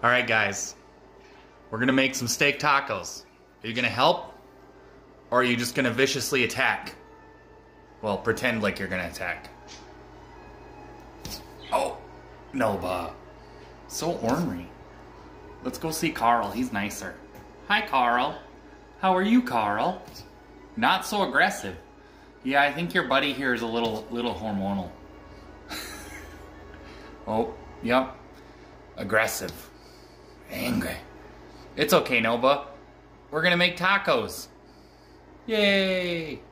Alright guys, we're gonna make some steak tacos. Are you gonna help? Or are you just gonna viciously attack? Well, pretend like you're gonna attack. Oh, Nova. So ornery. Let's go see Carl, he's nicer. Hi Carl. How are you, Carl? Not so aggressive. Yeah, I think your buddy here is a little hormonal. Oh, yep. Aggressive. Angry. It's okay, Nova. We're gonna make tacos. Yay!